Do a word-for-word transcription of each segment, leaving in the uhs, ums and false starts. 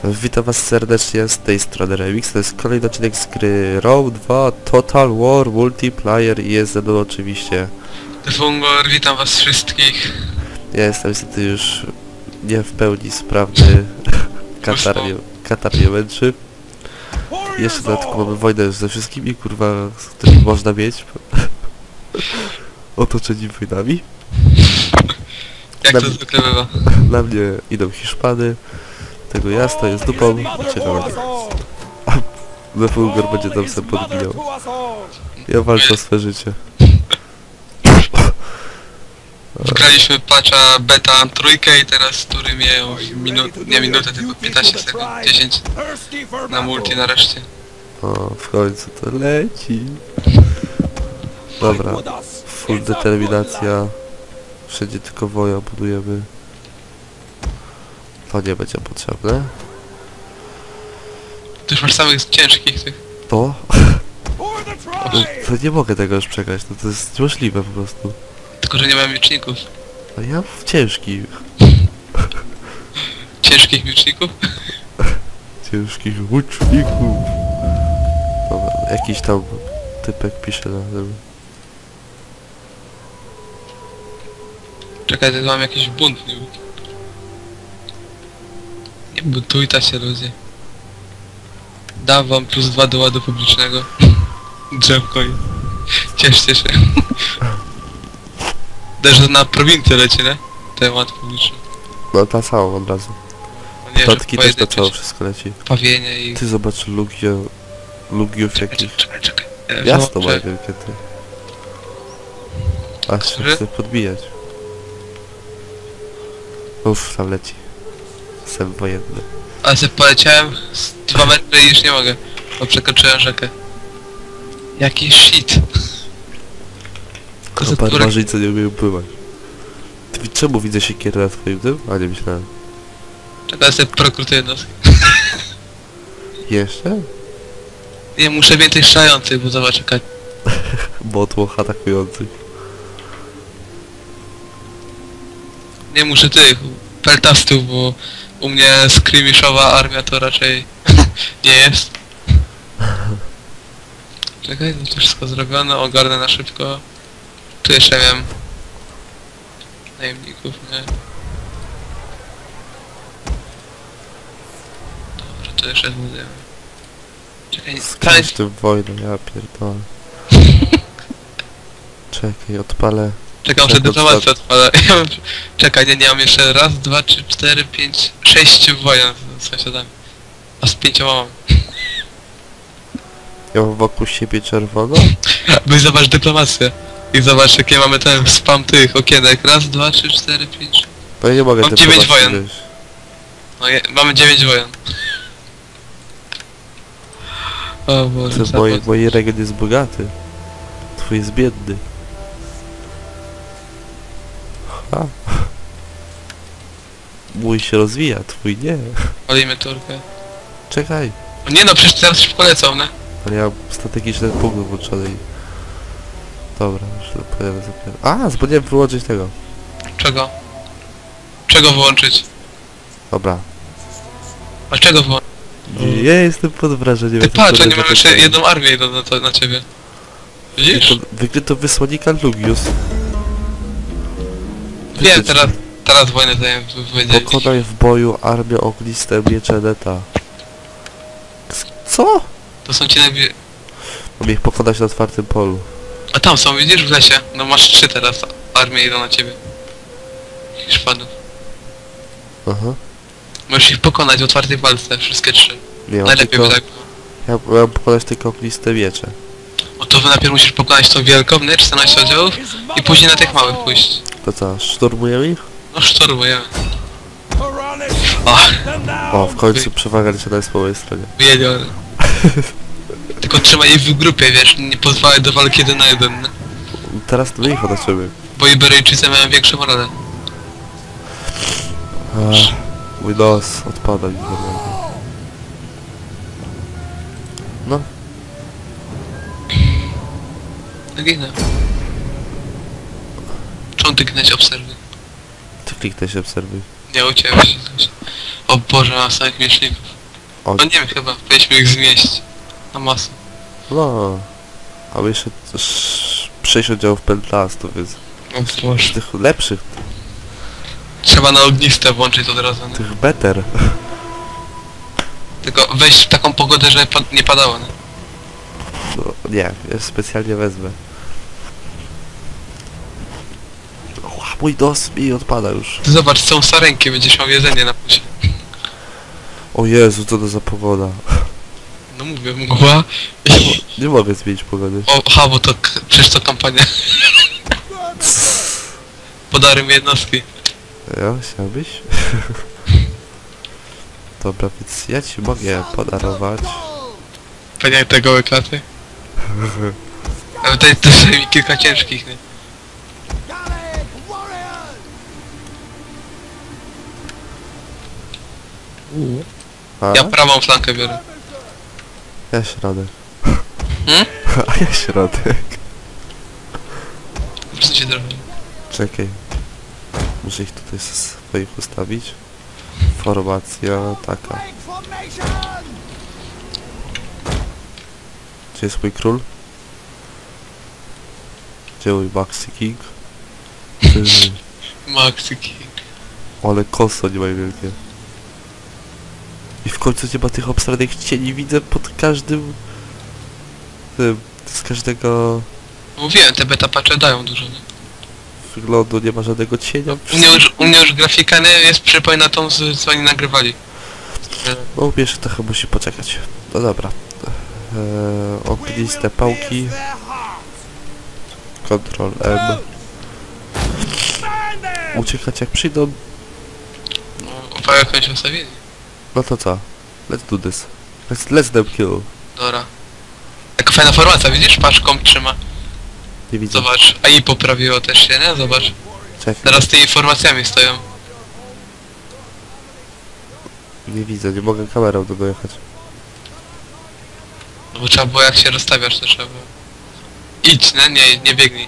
Witam was serdecznie z tej strony Remix. To jest kolejny odcinek z gry Rome dwa Total War Multiplayer i jest ze mną oczywiście Defungor, witam was wszystkich. Ja jestem niestety już nie w pełni sprawny. Katar mnie, katar mnie męczy. Jeszcze dodatkowo mamy wojnę ze wszystkimi, kurwa, z którymi można mieć. Otoczeni wojnami. Jak na to zwykle bywa. Na mnie idą Hiszpany. Tego ja stoję z dupą. Ciekawe. Defungor będzie tam sobie podbijał. Ja walczę o swoje życie. Wgraliśmy patcha beta trójkę i teraz tury mijają minut, nie minutę, tylko piętnaście sekund, dziesięć na multi nareszcie. O, w końcu to leci. Dobra, full determinacja. Wszędzie tylko woja budujemy. To nie będzie potrzebne. Ty już masz samych ciężkich tych. To? To nie mogę tego już przegrać, no to jest niemożliwe po prostu. Tylko że nie mam mieczników. A ja w ciężkich. Ciężkich mieczników? Ciężkich łuczników. Dobra, jakiś tam typek pisze na tym. Czekaj, to mam jakiś bunt niby. Nie buntujta się ludzie. Dam wam plus dwa do ładu publicznego. Drzewko i... Cieszcie się. Też na prowincję leci, nie? Ten ład publiczny. No ta całą od razu. No nie, Tatki też na pojedyncze cało wszystko leci. Pawienie i... Ty zobacz Lugio... Lugiów Czekaj, jakich. czekaj, czekaj. E, Miasto ma wyłączę. wielkie ty. Aż się Który? chce podbijać. Uff, tam leci. Sem wojenny. Ale sobie poleciałem z dwa metry i już nie mogę. Bo przekroczyłem rzekę. Jaki shit. To za turek- Barbarzyńcy nie umieją pływać. Ty czemu widzę siekierę na twoim tym? A nie myślałem. Czekaj, sobie prokrutuję nos. Jeszcze? Nie, muszę więcej strzelających, bo zobacz jaka... Botłoch atakujących. Nie muszę tych peltastów, bo u mnie skirmiszowa armia to raczej nie jest. Czekaj, to wszystko zrobione, ogarnę na szybko. Tu jeszcze miałem najemników, nie? Dobra, to jeszcze zbuduję. Czekaj, Skąd w tym wojnę, ja pierdolę. Czekaj, odpalę. czekam, że dyplomację odpalę. Ja mam... Czekaj, nie, nie mam jeszcze raz, dwa, trzy, cztery, pięć, sześciu wojen z sąsiadami. A z pięcioma mam. Ja mam wokół siebie czerwono. Byś zobacz dyplomację. I zobacz jakie mamy ten spam tych okienek. Raz, dwa, trzy, cztery, pięć. No ja nie mogę Mam tym dziewięć zobaczyć, wojen. wiesz. No je, mamy dziewięć wojen. O Boże, Ten Mój, zapad. mój region jest bogaty. Twój jest biedny. Ha. Mój się rozwija, twój nie. Palimy turkę. Czekaj. O nie no, przecież teraz szybko lecą, ne? Ale ja mam strategiczny punkt włączony i... Dobra, już to pojadę zapier... A, zapomniałem wyłączyć tego. Czego? Czego wyłączyć? Dobra. A czego wyłączyć? Ja jestem pod wrażeniem. Ty jak to patrz, oni kolega mają jeszcze powiedział. jedną armię idą na, to, na ciebie. Widzisz? Wykryto wysłannika Lugius. Wiem, teraz, teraz wojnę zajmę powiedzieć. Pokonaj w boju armię ogniste miecze Neta. K- Co? To są ci najbliżej. Mam ich pokonać na otwartym polu. A tam są, widzisz, w lesie. No masz trzy teraz, armie idą na ciebie. Hiszpanów. Aha. Możesz ich pokonać w otwartej walce, wszystkie trzy. Nie, mam Najlepiej tylko... by tak było. Ja mam pokonać tylko ogniste miecze. O to wy najpierw musisz pokonać tą wielką, nie? czternaście oddziałów i później na tych małych pójść. To co, szturmujemy ich? No szturmujemy. O, O, w końcu przewaga liczona jest po mojej stronie. wiedziałem. Tylko trzymaj je w grupie, wiesz, nie pozwalaj do walki jeden na jeden, nie? Teraz to my ich otoczymy. Bo Iberyjczycy mają większą morale. Ach, mój nos odpada mi normalnie. No, Ginę. Czemu ty gnać obserwy? ty kliknę się obserwuj. Nie u ciebie się. O Boże, mam samych mieczników. O, No nie wiem, chyba. Powinniśmy ich zmieść. Na masę. no. A my jeszcze też sześć oddziałów pentlastu, więc No, może. z tych lepszych, Trzeba na ogniste włączyć od razu. Nie? tych better. Tylko wejść w taką pogodę, że pa nie padało. Nie? No nie, ja specjalnie wezmę. O, mój dos mi odpada już. Ty zobacz, są sarenki, będziesz miał jedzenie na pusie. O Jezu, co to za pogoda. No mówię, mgła. Nie mogę zmienić pogody. O, aha, bo to k- przecież to kampania. Podary mi jednostki. Ja, chciałbyś? Dobra, więc ja ci mogę podarować. Pewnie jak te gołe klaty. Ale tutaj też mi kilka ciężkich, nie? A? Ja prawą flankę biorę. Ja środek. Hmm? A ja środek. Muszę się trochę. Czekaj. Muszę ich tutaj swoich ustawić. Formacja taka. Gdzie jest mój król? Gdzie mój Maxi King? Ty, Maxi King. ale koso nie mają wielkie. I w końcu nie ma tych obstranych cieni, widzę pod każdym... Tym, z każdego Mówiłem, te beta patche dają dużo, nie? wyglądu nie ma żadnego cienia. U mnie już, u mnie już grafika nie jest przypomina tą, z, co oni nagrywali. No pierwszy trochę musi poczekać. No dobra. Eee, ogniste pałki. Ctrl M. Uciekać jak przyjdą. No, opał jakąś ustawienie. No to co? Let's do this. Let's, let's them kill. Dobra. Jaka fajna formacja, widzisz? Patrz, komp trzyma. Nie widzę. Zobacz, a i poprawiło też się, nie? Zobacz. Czekaj. Teraz tymi formacjami stoją. Nie widzę, nie mogę kamerą do dojechać. No bo trzeba było, jak się rozstawiasz, to trzeba było. Idź, nie? Nie, nie biegnij.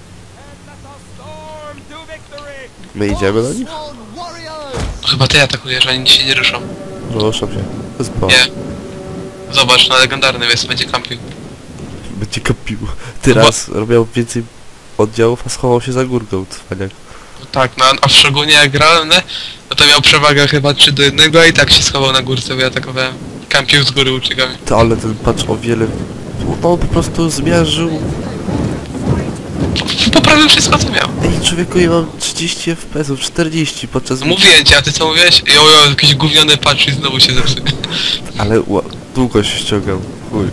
My idziemy do nich? No, chyba ty atakujesz, oni się nie ruszą. Ruszam się. To jest bo. Nie. Zobacz, na legendarnym jest, będzie kampił. Będzie kopił. Ty No raz robił więcej oddziałów, a schował się za górką, cwaniak. No tak, no a szczególnie jak grałem, nie? No to miał przewagę chyba trzy do jednego, a i tak się schował na górce, bo ja atakowałem. Kampił z góry uciekami. To ale ten patrz o wiele... On po prostu zmierzył. Poprawił wszystko, co miał. Ej, człowieku, ja mam trzydzieści F P S-ów, czterdzieści podczas... No mówiłem ci, a ty co mówiłeś? Jo, jo, jakiś gówniony patch i znowu się zepsuł. Ale ła, długo się ściągam. Chuj.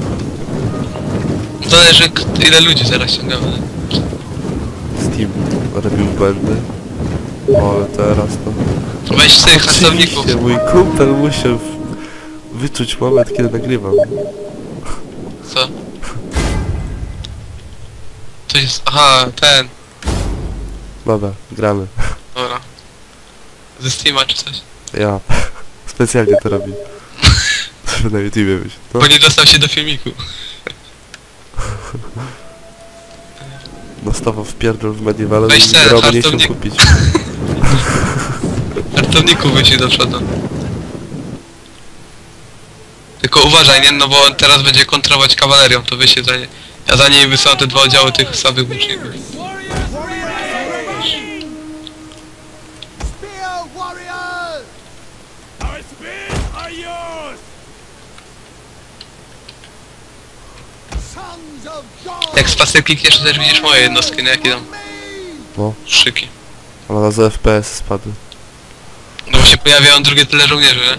Zależy k- ile ludzi zaraz ściągamy. nie? Steam robił błędy. O, ale teraz to... Weź sobie hartowników. Oczywiście, mój kumpel musiał w- wyczuć moment, kiedy nagrywam. Co? To jest... Aha, ten. Dobra, gramy. Dobra. Ze Steama czy coś. Ja specjalnie to robię. Żeby na YouTubie być. No. Bo nie dostał się do filmiku. Dostawał w pierdol w Medievale, Weź ten robię nie chciał hartownik. kupić. Hartowników wyjdzie do przodu. Tylko uważaj, nie? No bo on teraz będzie kontrolować kawalerią, to wy się za nie... Ja za niej wysyłam te dwa oddziały tych słabych łuczników. Jak z pasy klikniesz, to też widzisz moje jednostki, nie? Jakie tam No, szyki. ale na z F P S spadły. No bo się pojawiają drugie tyle żołnierzy, nie?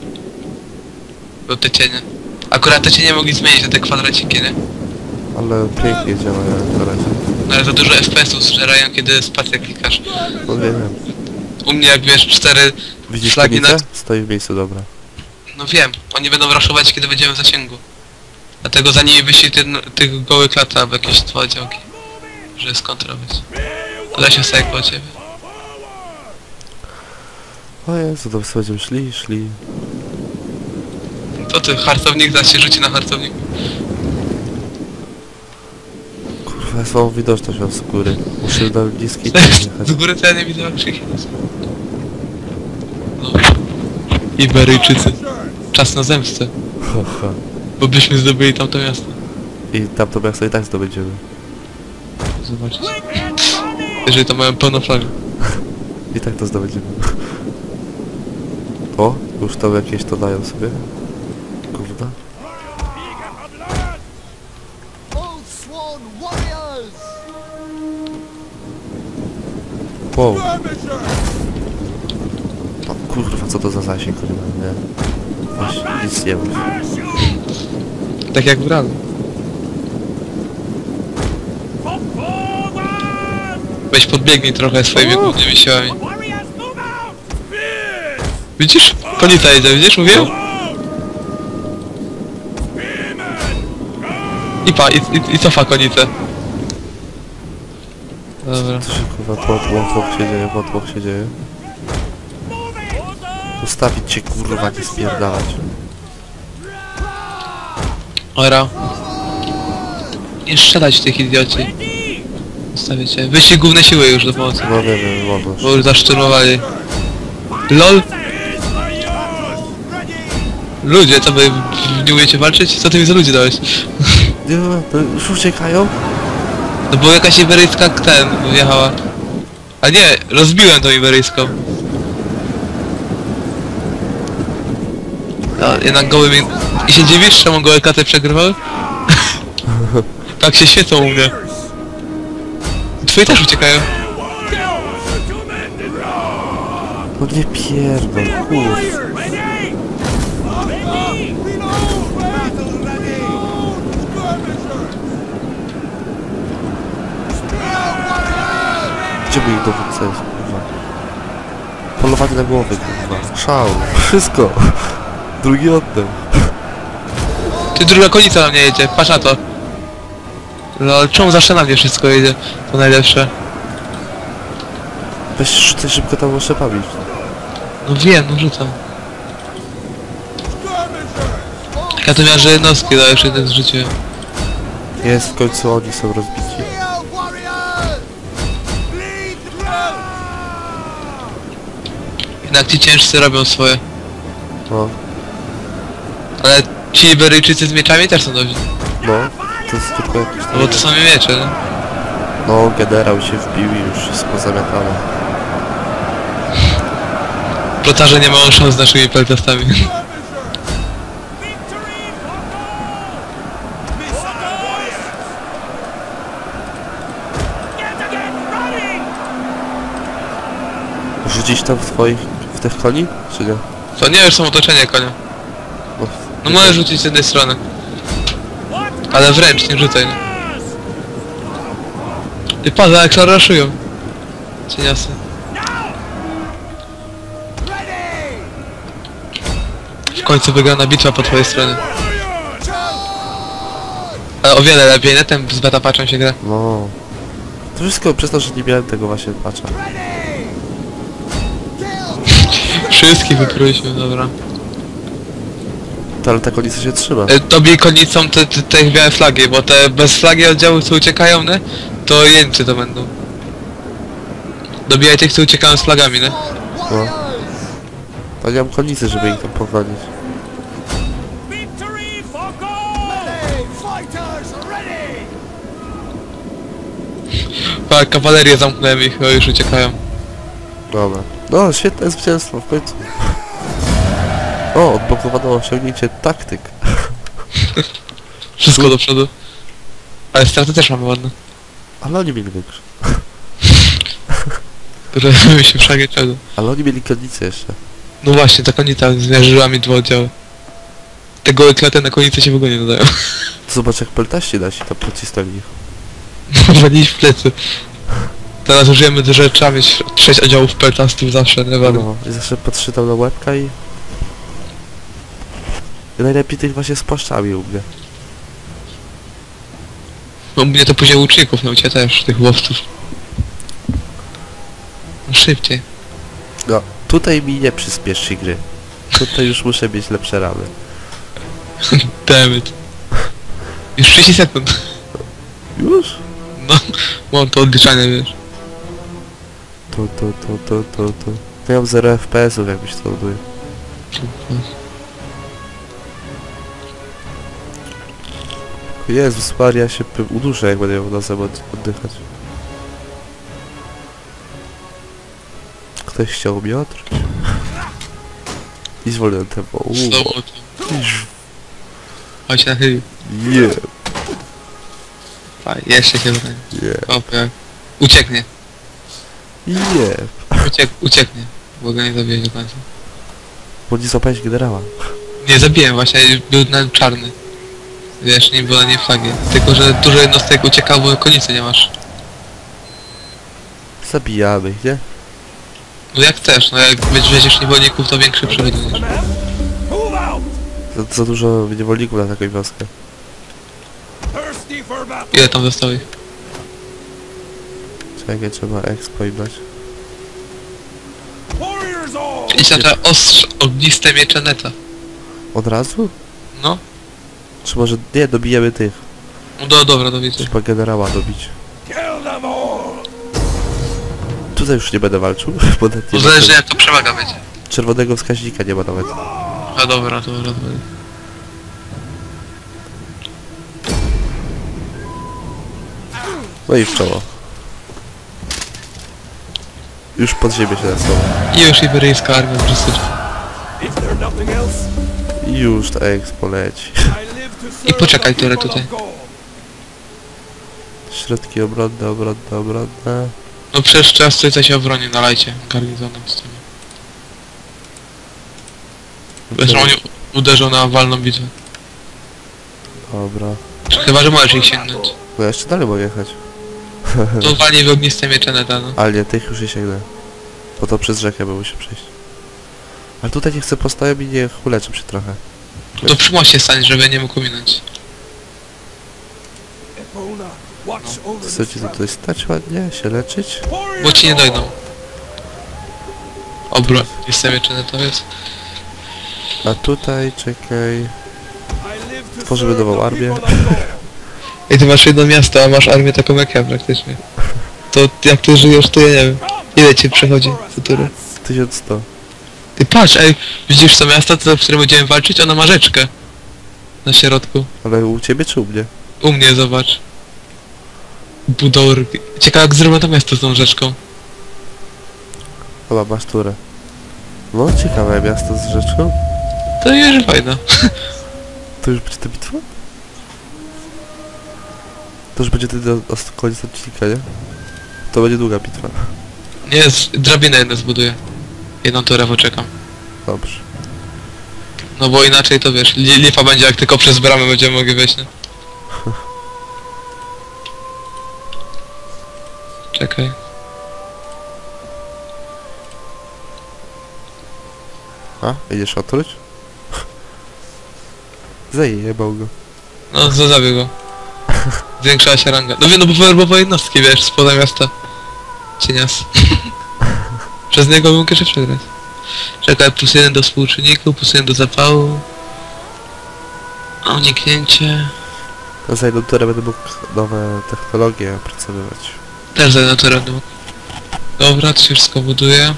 Bo te cienie. Akurat te cienie mogli zmienić na te kwadraciki, nie? Ale pięknie działa jak na razie. No ale za dużo F P S-ów zżerają, kiedy spację klikasz. No nie wiem. U mnie jak wiesz, cztery Widzisz flagi na... konicę? Stoi w miejscu, dobra. No wiem, oni będą raszować, kiedy będziemy w zasięgu. Dlatego za nimi wyślij ty, tych gołych lat albo jakieś dwa oddziałki. Żeby skontrolować. Lesiu sobie po ciebie. O Jezu, to będziemy szli, szli. To ty, hartownik da się rzuci na hartowniku. Kurwa, ja słabą widoczność mam z góry. Muszę na niskiej jechać. Z góry to ja nie widzę jak krzyki. No. Iberyjczycy. czas na zemstę. Haha. Bo byśmy zdobyli tamto miasto. I tamto miasto i tak zdobędziemy. Zobaczyć. Jeżeli to mają pełną flagę. I tak to zdobędziemy. O, już tam jakieś to dają sobie. Kurwa. Old Swan Warriors! Wow. O kurwa, co to za zasięg, kurwa, nie? Właśnie, nic nie mów. Tak jak w realu. Weź podbiegnij trochę swoimi głównymi siłami. Widzisz? Konica jedzie, widzisz? Mówiłem? I pa, i, i, i cofa konicę. Dobra. Co się kurwa, tłok się dzieje, tłok się dzieje. Ustawić cię kurwa, nie spierdalać. Ora. Nie strzelać w tych idioci. Ustawię cię. Wyścig główne siły już do pomocy. No wiem, wiem, możesz. Bo już zaszturmowali. LOL! Ludzie, co wy nie umiecie walczyć? Co ty mi za ludzi dałeś? Nie, to już uciekają? No bo jakaś iberyjska ten wjechała. A nie, rozbiłem tą iberyjską. No, jednak goły mi... I się dziwisz, czemu gołe klaty przegrywały? Tak się świecą u mnie. Twoi też uciekają. No nie pierdol, kurwa. Gdzie by ich dowódca jest, kurwa? Polowanie na głowę, kurwa. Szał. Wszystko. Drugi oddech. Ty, druga konica na mnie jedzie, patrz na to. Lol, czemu zawsze na mnie wszystko jedzie? To najlepsze. Weź rzucaj szybko tam oszczepami. No wiem, no rzucam. Ja to miałem, że jednostki dajesz, jeden zrzuciłem. Jest, w końcu oni są rozbici. Shield Warriors! Bleed the blood! Jednak ci ciężcy robią swoje. No, Ale ci Iberyjczycy z mieczami też są dobrzy. no. To jest tylko jakiś No tam... bo to same miecze, nie? No, generał się wbił i już wszystko zamiatane. Plotarze nie mają szans z naszymi peltastami. Rzucić tam w twoich... w tych koni? Czy nie? To nie, już są otoczenie konia. No, No możesz rzucić z jednej strony. Ale wręcz nie rzucaj. Nie? Ty pada, jak szaraszują. Cieniasy. W końcu wygrana bitwa po twojej stronie. Ale o wiele lepiej, netem z beta patchem się gra. no. To wszystko przez to, że nie miałem tego właśnie patcha. Wszystkich wypróliśmy, dobra. To, ale ta konica się trzyma. E, Tobie konicą te, te, te białe flagi, bo te bez flagi oddziały, co uciekają, nie? To jeńcy to będą. Dobijaj tych, co uciekają z flagami, nie? No. To nie mam konicy, żeby ich tam pogonić. Ready! Fighters ready! Tak, kawalerię zamknąłem ich, o już uciekają. Dobra. No, świetne zwycięstwo w końcu. O, odblokowano osiągnięcie taktyk. Wszystko do przodu. Ale straty też mamy ładne. Ale oni mieli większe. Które my się wszak czego. Ale oni mieli konicę jeszcze. No właśnie, ta konica zmierzyła mi dwa oddziały. Te gołe klaty na konicy się w ogóle nie nadają. Zobacz jak peltaści nasi tam pocisnęli ich. Walili w plecy. Teraz użyjemy, że trzeba mieć sześć oddziałów peltastów zawsze, nie wiadomo. No, i zawsze patrzy tam na łebka i... I najlepiej tych właśnie z płaszczami u mnie. No mnie to później łuczników naucie też, tych łowców. No szybciej. No, tutaj mi nie przyspieszy gry. Tutaj już muszę mieć lepsze ramy. Dammit. Już trzydzieści sekund. Już? No, mam to odliczanie, wiesz. To, to, to, to, to, to... To ja mam zero F P S ów jakbyś to odbył. Jezus Maria, się py- uduszę, jak będę ją nosem od- oddychać. Ktoś chciał mnie otruć. I zwolniłem tempo. Uuu. Znowu to. Chodź na chyb. Yeah, A, jeszcze się broni. yeah, Opie. Ucieknie. yeah. Uciek ucieknie. Bo go nie zabiję do końca. Bo nie złapałeś generała. Nie zabiłem właśnie, był na czarny. Wiesz, nie było na niej flagi. Tylko, że dużo jednostek uciekało, bo konicy nie masz. Zabijamy ich, nie? No jak też, no jak weźmiesz niewolników, to większy przychód niż. Move out! Za, za dużo niewolników na taką wioskę. Thirsty for battle! Ile tam zostało ich? Czekaj, trzeba expo im dać. Warriors all! Idź na te ostrz, ogniste miecze neta. Od razu? No. Czy może... Nie, dobijemy tych. No do, dobra, do widzenia. Trzeba generała dobić. Kill them all! Tutaj już nie będę walczył, bo nawet To nie ma zależy tego- jak to przewaga będzie. czerwonego wskaźnika nie ma nawet. A dobra, dobra, dobra. No i w czoło. Już pod ziemię się nasuwa. I już iberyjska armia wszyscy. Is there nothing else? I już ta expo leci. I live to serve I poczekaj the tyle people tutaj. of Gaul. Środki obronne, obronne, obronne. No przez czas tutaj się obroni, nalajcie garnizonem z tymi. Zresztą oni uderzą na walną bitwę. Dobra. Chyba, że możesz ich sięgnąć. No jeszcze dalej mogę jechać. To walnie w ogniste miecze neta, no. Ale nie, tych już nie sięgnę. Bo to przez rzekę bym musiał przejść. Ale tutaj nie chcę postoją i niech uleczę się trochę. To przy moście stań, żeby nie mógł minąć. Epona, watch over this Chcecie tutaj stać ładnie, się leczyć? Warriors Bo ci nie dojdą. all! Obroń, ogniste miecze neta jest. A tutaj, czekaj... I live to Tworzymy serve nową the armię. people of Gaul. I ty masz jedno miasto, a masz armię taką jak ja praktycznie. To jak ty żyjesz, to ja nie wiem. Ile ci przechodzi futury? tysiąc sto. Ty patrz, ej, widzisz to miasto, to, w którym będziemy walczyć? Ono ma rzeczkę. Na środku. Ale u ciebie czy u mnie? U mnie, zobacz. Budorgi. Ciekawe jak zrobią to miasto z tą rzeczką. Chyba masz turę. No, ciekawe miasto z rzeczką. To już fajne. To już będzie ta bitwa? To już będzie ten do- os- koniec odcinka, nie? To będzie długa bitwa. Nie, z- drabinę jedną zbuduję. Jedną turę poczekam. Dobrze. No bo inaczej to wiesz, li lipa będzie jak tylko przez bramę będziemy mogli wejść, nie? Czekaj. A? Idziesz otruć? Zajebał go. No, za zabił go. Zwiększała się ranga. No wie, no bo powerbowe jednostki, wiesz, spoza miasta. Cienias. Przez niego bym jeszcze przegrać. Czekaj, plus jeden do współczynników, plus jeden do zapału. Uniknięcie. No za jedną turę będę mógł nowe technologie opracowywać. Też za jedną terenu. Dobra, to się wszystko buduje.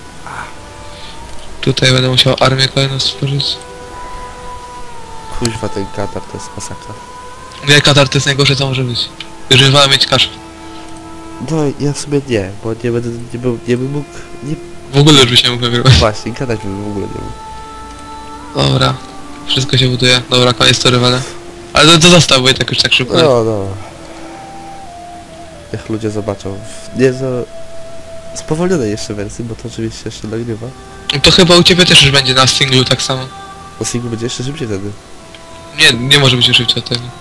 Tutaj będę musiał armię kolejną stworzyć. Kuźwa, ten Katar to jest masakra. Nie, Katar to jest najgorsze co może być. Jeżeli wolę mieć kaszę. No ja sobie nie, bo nie będę, nie, był, nie bym mógł, nie... W ogóle już byś nie mógł wygrywać. Właśnie, gadać bym w ogóle nie mógł. Dobra. Wszystko się buduje. Dobra, koniec to rywale. Ale to, to został, bo i tak już tak szybko. No, no. Niech ludzie zobaczą. W nieco spowolnionej jeszcze wersji, bo to oczywiście jeszcze nagrywa. No to chyba u ciebie też już będzie na singlu tak samo. Na singlu będzie jeszcze szybciej wtedy. Nie, nie może być szybciej od tego.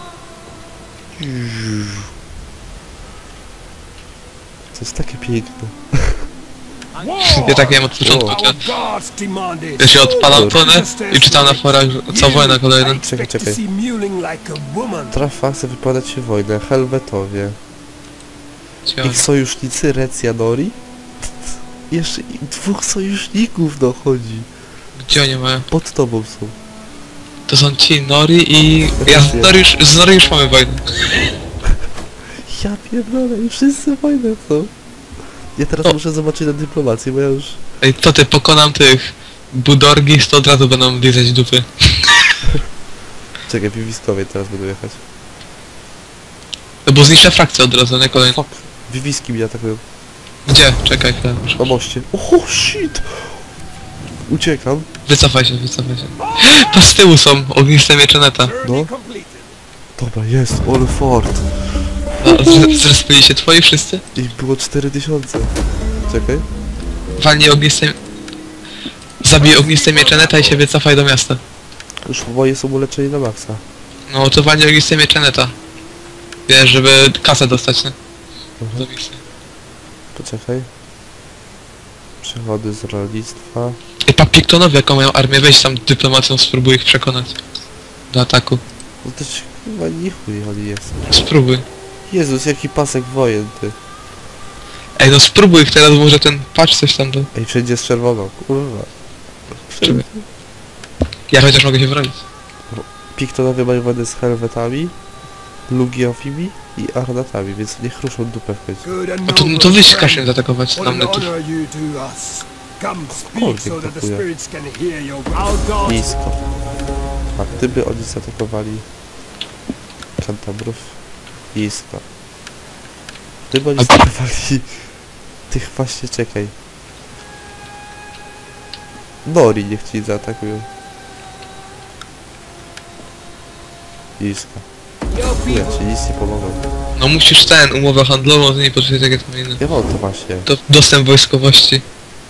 To jest takie piękne. Ja tak miałem od początku, O. to Our gods demand it. ja się odpalam tonę i czytam na forach, że co wojna kolejna. I expect to czekaj. see mewling like a woman. Trafa chce wypowiadać się wojnę. Helwetowie. Ich sojusznicy Recjanori? Jeszcze i dwóch sojuszników dochodzi. Gdzie oni mają? Pod tobą są. To są ci Nori i... Ja z Nori już, z Nori już mamy wojnę. Ja pierdolę, i wszyscy wojnę są. Ja teraz O. muszę zobaczyć na dyplomację, bo ja już... Ej, to ty pokonam tych Budorgis, to od razu będą lizać dupy. Czekaj, w Wiskowie teraz będę jechać. No bo zniszczę frakcję od razu, nie kolejny. Fuck. Wiwiski mnie atakują. Gdzie? Czekaj chwilę. Na moście. Oh shit! Uciekam. Wycofaj się, wycofaj się. To z tyłu są ogniste miecze neta. No. Journey completed. Dobra, jest. All fort. Zrespili się twoi wszyscy? Ich było cztery tysiące. Czekaj. Walnij ogniste... Zabij ogniste miecze neta i się wycofaj do miasta. Już moje są uleczeni na maksa. No to walnij ogniste miecze neta. Wiesz, żeby kasę dostać, nie? Mhm. Do misji. Poczekaj. Przychody z rolnictwa. I pa Piktonowie jaką mają armię, weź tam dyplomacją, spróbuj ich przekonać. Do ataku. No to się chyba nie chuj oni jest. Spróbuj. Jezus, jaki pasek wojen, ty. Ej no spróbuj ich teraz, może ten patch coś tam do... Ej, wszędzie jest czerwono, kurwa. Czemu? Ja chociaż mogę się bronić. Piktonowie mają wojnę z helwetami, lugiofimi i arnatami, więc niech ruszą dupę w końcu. Good and No to, no noble to wyjść friend. każdym zaatakować What nam an netów. honor you to us. Come speak Cokolwiek so that the atakuje. spirits can hear your our gods. Nisko. A gdyby oni zaatakowali Kantabrów, nisko. Gdyby oni A- zaatakowali tych właśnie, czekaj. Nori niech ci zaatakują. Nisko. Your Ja people ci nic nie pomogą. No musisz ten, umowę handlową, to nie potrzebuje takie tam inne. Ja mam to właśnie. Do, dostęp wojskowości.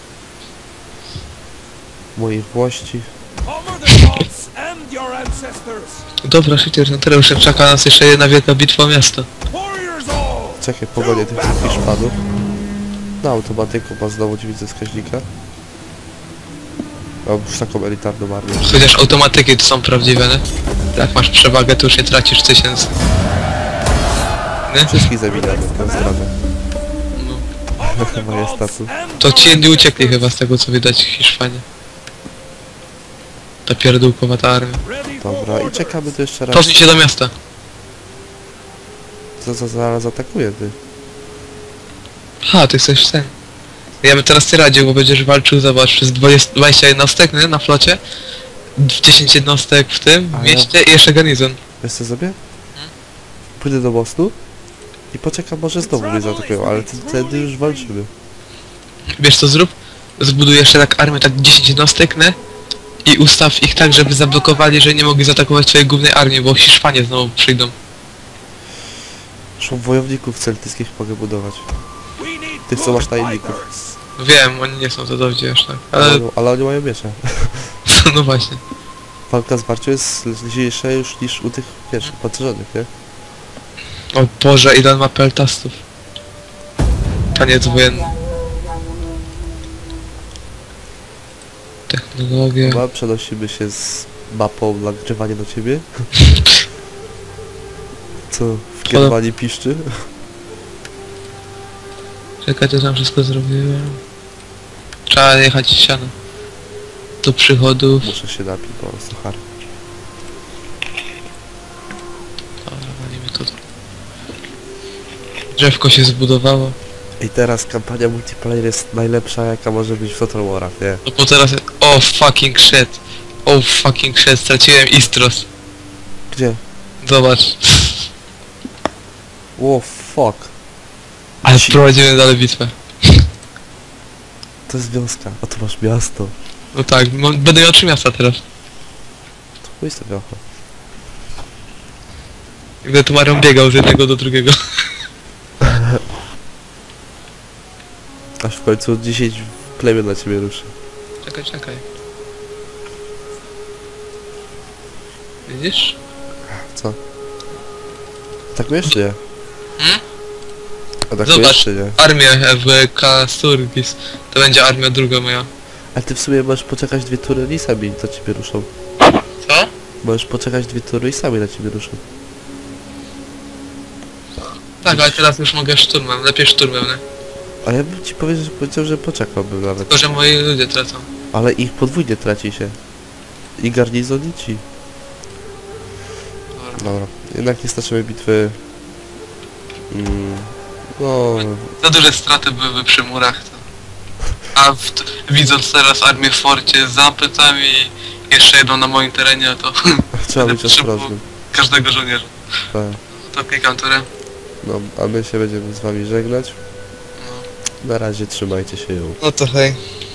Moich włości. honor the gods and your ancestors. Dobra, szycier, no teraz już czeka nas jeszcze jedna wielka bitwa o miasto. Warriors all. Czekaj, pogonię tych wszystkich szpadów. Na automatyku ma znowu dziewięć ze wskaźnika. Mam już taką elitarną armię. Chociaż automatyki to są prawdziwe, nie? Jak masz przewagę, to już nie tracisz tysięcy. Nie? Wszystkich zabijamy, to zdradę. No. Honor the Moje gods statu. and To ci jedni uciekli chyba z tego co widać w Hiszpanii. Ta pierdółkowa ta armia. ready for Dobra, i order. czekamy tu jeszcze raz. Cofnij się do miasta. Co za zaraz atakuje ty? Ha, ty chcesz ten. Ja bym teraz ty radził, bo będziesz walczył, zobacz, przez dwadzieścia, dwadzieścia jednostek, nie? Na flocie. dziesięć jednostek w tym A ja- mieście i jeszcze garnizon. Wiesz co zrobię? Pójdę do mostu i poczekam, może znowu mnie zaatakują, ale ty- wtedy już walczymy. Wiesz co zrób? Zbuduj jeszcze tak armię, tak dziesięć jednostek, nie? I ustaw ich tak, żeby zablokowali, że nie mogli zaatakować twojej głównej armii, bo Hiszpanie znowu przyjdą. Zresztą wojowników celtyckich mogę budować. We need Tych, co masz good tajemników. fighters. Wiem, oni nie są cudowni aż tak, Ale, ale oni- ale oni mają miecze. no właśnie. Walka z Warcią jest lżejsza już niż u tych pierwszych pancerzonych, nie? O Boże, ile on ma peltastów. Taniec wojenny. Technologia. Chyba przenosimy się z mapą nagrywania do ciebie. Co w Germanii piszczy? Czekaj, to tam wszystko zrobiłem. Trzeba jechać siano. Do przychodów. Muszę się napić, bo suchar. Dobra, walimy to. Drzewko się zbudowało. I teraz kampania multiplayer jest najlepsza, jaka może być w Total Warach, nie? No bo teraz... O fucking shit. O fucking shit, straciłem Istros. Gdzie? Zobacz. Oh fuck. Ale Ci- prowadzimy dalej bitwę. To jest wioska, a tu masz miasto. No tak, mam, będę miał trzy miasta teraz. To pójdź to wiocha. Gdy tu Marią biegał z jednego do drugiego. Aż w końcu dziesięć plemion na ciebie ruszy. Czekaj, czekaj. Widzisz? Co? Atakujesz czy nie? Hmm? Atakujesz Zobacz. czy nie? Armię w Kasturgis. To będzie armia druga moja. Ale ty w sumie możesz poczekać dwie tury i sami na ciebie ruszą. Co? Możesz poczekać dwie tury i sami na ciebie ruszą. Tak, ale teraz już mogę szturmem. Lepiej szturmem, nie? A ja bym ci powiedział, że powiedział, że poczekałbym nawet. Tylko, że moi ludzie tracą. Ale ich podwójnie traci się. I garnizon i ci. Dobra. Jednak nie staczymy bitwy. Mm, no... Za duże straty były przy murach. To. A w, widząc teraz armię w forcie z zapytami i jeszcze jedną na moim terenie, to Trzeba Będę być potrzebował- ostrożnym. każdego żołnierza. Tak. To klikam turę. No, a my się będziemy z wami żegnać. No, Na razie trzymajcie się ją. no to hej.